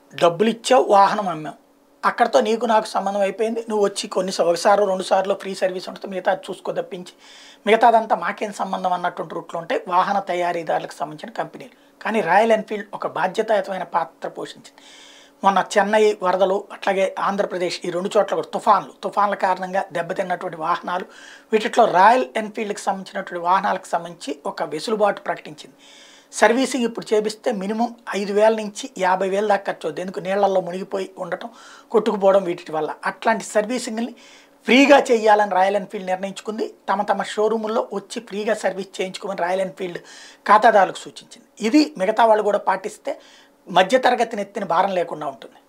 డబ్బులు ఇచ్చావు, వాహనం అమ్మావు, అక్కడితో నీకు నాకు సంబంధం అయిపోయింది. నువ్వు వచ్చి ఒకసారి రెండు సార్లు ఫ్రీ సర్వీస్ ఉంటుంది, మిగతా చూసుకో తప్పించి మిగతాదంతా మాకేం సంబంధం అన్నటువంటి రూట్లో ఉంటాయి వాహన తయారీదారులకు సంబంధించిన కంపెనీలు. కానీ రాయల్ ఎన్ఫీల్డ్ ఒక బాధ్యతాయుతమైన పాత్ర పోషించింది. మొన్న చెన్నై వరదలు, అట్లాగే ఆంధ్రప్రదేశ్ ఈ రెండు చోట్ల కూడా తుఫాన్ల కారణంగా దెబ్బతిన్నటువంటి వాహనాలు, వీటిలో రాయల్ ఎన్ఫీల్డ్కి సంబంధించినటువంటి వాహనాలకు సంబంధించి ఒక వెసులుబాటు ప్రకటించింది. సర్వీసింగ్ ఇప్పుడు చేపిస్తే మినిమం 5,000 నుంచి 50,000 దాకా ఖర్చు అవుతుంది. ఎందుకు నీళ్లలో మునిగిపోయి ఉండటం, కొట్టుకుపోవడం వీటి వల్ల. అట్లాంటి సర్వీసింగ్ని ఫ్రీగా చేయాలని రాయల్ ఎన్ఫీల్డ్ నిర్ణయించుకుంది. తమ షోరూముల్లో వచ్చి ఫ్రీగా సర్వీస్ చేయించుకోమని రాయల్ ఎన్ఫీల్డ్ ఖాతాదారులకు సూచించింది. ఇది మిగతా వాళ్ళు కూడా పాటిస్తే మధ్యతరగతిని ఎత్తిన భారం లేకుండా ఉంటుంది.